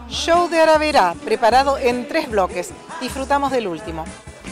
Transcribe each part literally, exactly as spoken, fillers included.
Show de Araverá, preparado en tres bloques. Disfrutamos del último.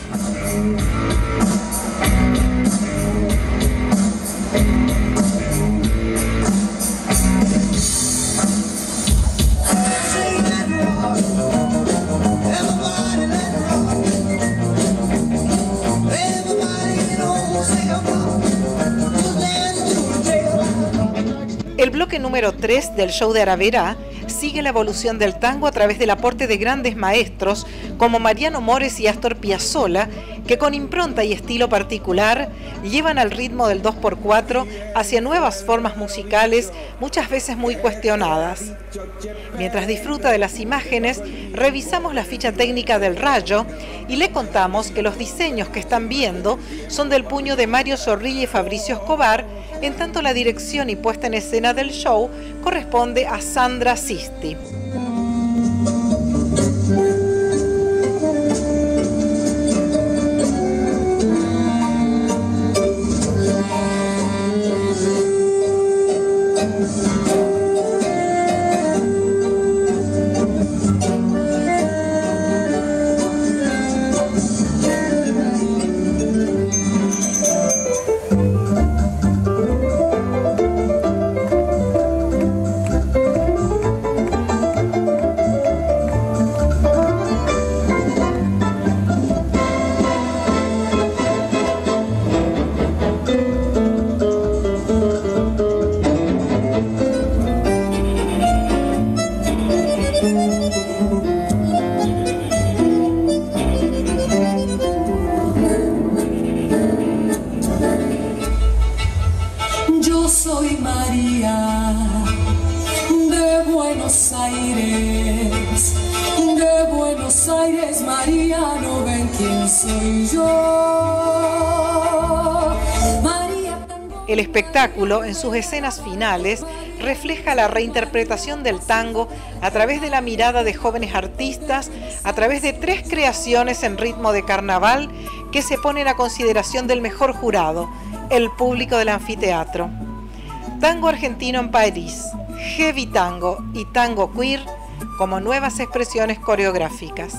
El bloque número tres del Show de Araverá sigue la evolución del tango a través del aporte de grandes maestros como Mariano Mores y Astor Piazzolla, que con impronta y estilo particular llevan al ritmo del dos por cuatro hacia nuevas formas musicales, muchas veces muy cuestionadas. Mientras disfruta de las imágenes, revisamos la ficha técnica del Rayo y le contamos que los diseños que están viendo son del puño de Mario Zorrilla y Fabricio Escobar, en tanto la dirección y puesta en escena del show corresponde a Sandra Sisti. El espectáculo, en sus escenas finales, refleja la reinterpretación del tango a través de la mirada de jóvenes artistas, a través de tres creaciones en ritmo de carnaval que se ponen a consideración del mejor jurado, el público del anfiteatro. Tango argentino en París, heavy tango y tango queer como nuevas expresiones coreográficas.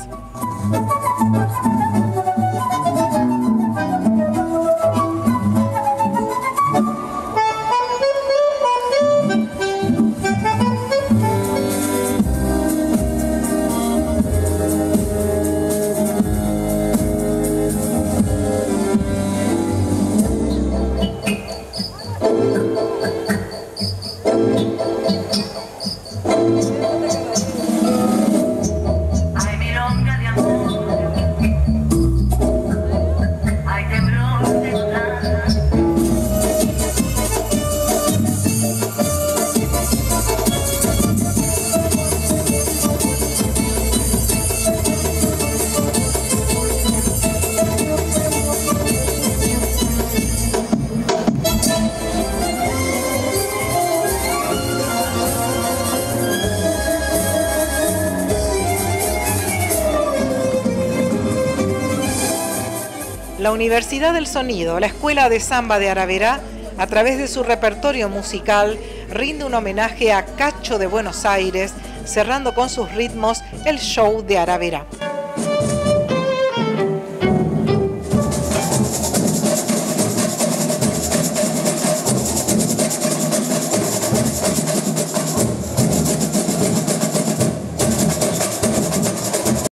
La Universidad del Sonido, la Escuela de Samba de Araverá, a través de su repertorio musical, rinde un homenaje a Cacho de Buenos Aires, cerrando con sus ritmos el Show de Araverá.